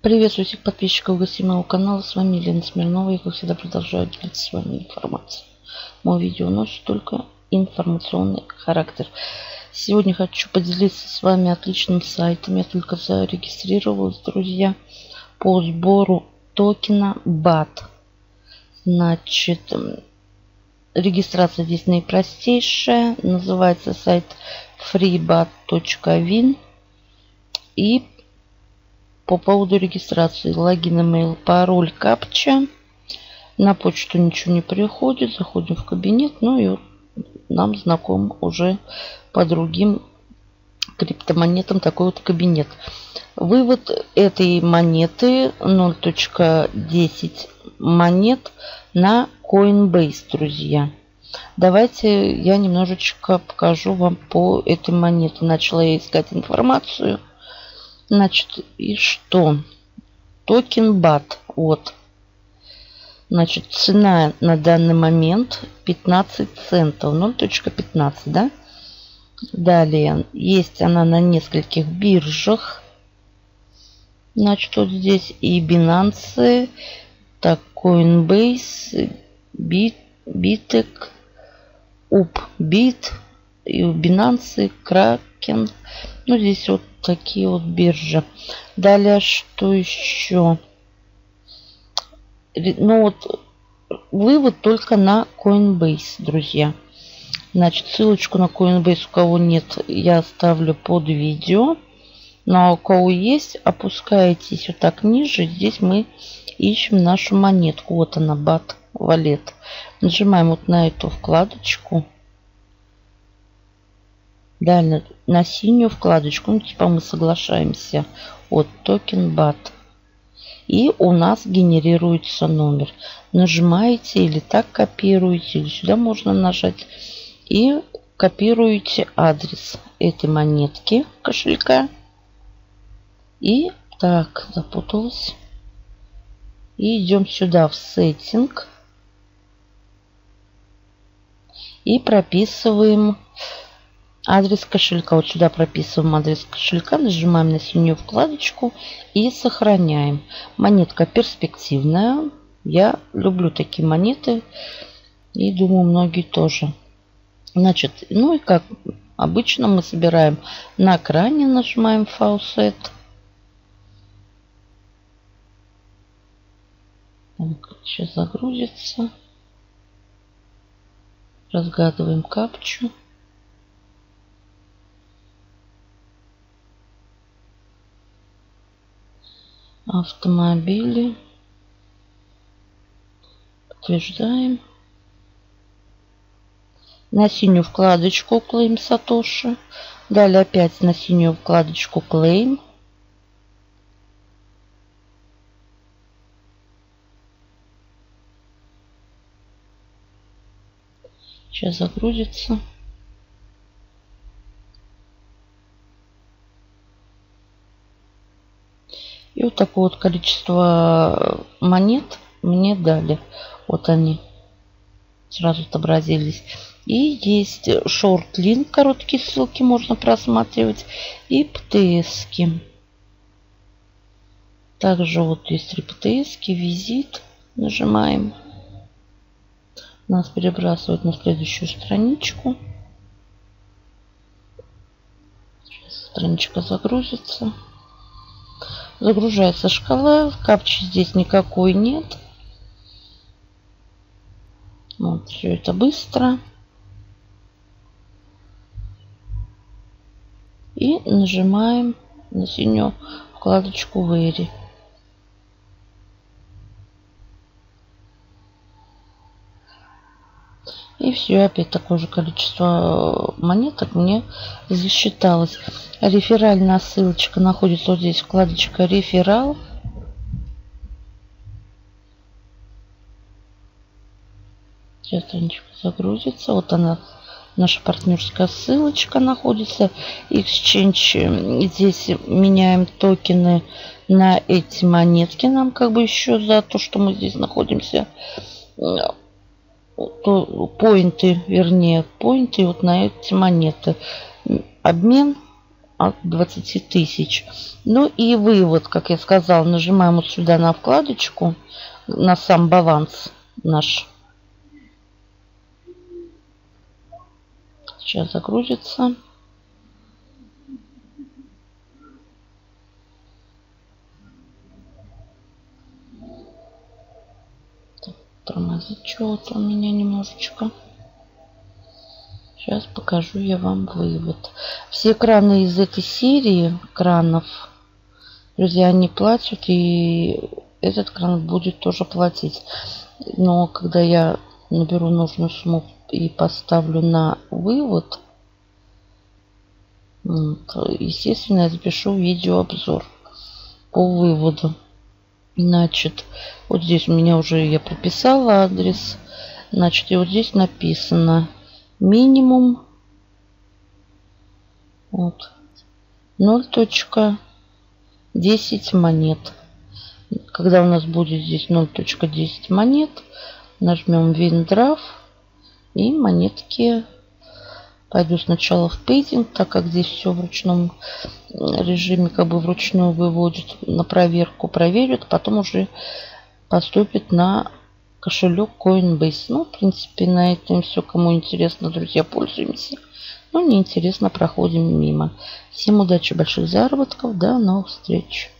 Приветствую всех подписчиков и гостей моего канала. С вами Елена Смирнова. Я, как всегда, продолжаю делиться с вами информацией. Мое видео носит только информационный характер. Сегодня хочу поделиться с вами отличным сайтом. Я только зарегистрировалась, друзья, по сбору токена BAT. Значит, регистрация здесь наипростейшая. Называется сайт freebat.win. И по поводу регистрации: логин, email, пароль, капча. На почту ничего не приходит. Заходим в кабинет. Ну и вот нам знаком уже по другим криптомонетам такой вот кабинет. Вывод этой монеты 0.10 монет на Coinbase, друзья. Давайте я немножечко покажу вам по этой монете. Начала я искать информацию. Значит, и что? Токен BAT. Вот. Значит, цена на данный момент 15 центов. 0.15, да? Далее, есть она на нескольких биржах. Значит, вот здесь и Binance, так, Coinbase, Bitek, Upbit, и Binance, Kraken. Ну, здесь вот такие вот биржи. Далее, что еще? Ну, вот вывод только на Coinbase, друзья. Значит, ссылочку на Coinbase, у кого нет, я оставлю под видео. Ну, а у кого есть, опускаетесь вот так ниже. Здесь мы ищем нашу монетку. Вот она, BAT Wallet. Нажимаем вот на эту вкладочку. Далее на синюю вкладочку. Ну, типа мы соглашаемся. Вот токен BAT. И у нас генерируется номер. Нажимаете или так копируете, или сюда можно нажать. И копируете адрес этой монетки, кошелька. И так, запуталась. И идем сюда в сеттинг. И прописываем адрес кошелька. Вот сюда прописываем адрес кошелька. Нажимаем на синюю вкладочку и сохраняем. Монетка перспективная. Я люблю такие монеты. И думаю, многие тоже. Значит, ну и как обычно мы собираем на экране. Нажимаем Faucet. Сейчас загрузится. Разгадываем капчу. Автомобили. Подтверждаем. На синюю вкладочку Claim Satoshi. Далее опять на синюю вкладочку Claim. Сейчас загрузится. И вот такое вот количество монет мне дали. Вот они сразу отобразились. И есть шорт-линк, короткие ссылки можно просматривать. И ПТС-ки. Также вот есть 3 ПТС-ки, визит. Нажимаем. Нас перебрасывает на следующую страничку. Сейчас страничка загрузится. Загружается шкала. Капчи здесь никакой нет. Вот, все это быстро. И нажимаем на синюю вкладочку Very. И все, опять такое же количество монеток мне засчиталось. Реферальная ссылочка находится вот здесь, вкладочка Реферал. Сейчас страничка загрузится. Вот она, наша партнерская ссылочка находится. Exchange. Здесь меняем токены на эти монетки. Нам как бы еще за то, что мы здесь находимся. Поинты, вернее, поинты вот на эти монеты. Обмен от 20 тысяч. Ну и вывод, как я сказала, нажимаем вот сюда на вкладочку, на сам баланс наш. Сейчас загрузится. Тормозит чего-то у меня немножечко. Сейчас покажу я вам вывод. Все экраны из этой серии экранов, друзья, они платят, и этот экран будет тоже платить. Но когда я наберу нужную сумму и поставлю на вывод, естественно, я запишу видеообзор по выводу. Значит, вот здесь у меня уже я прописала адрес. Значит, и вот здесь написано минимум вот 0.10 монет. Когда у нас будет здесь 0.10 монет, нажмем WinDraft, и монетки. Пойду сначала в пейдинг, так как здесь все в ручном режиме, как бы вручную выводит на проверку, проверят, потом уже поступит на кошелек Coinbase. Ну, в принципе, на этом все. Кому интересно, друзья, пользуемся. Ну, неинтересно, проходим мимо. Всем удачи, больших заработков. До новых встреч.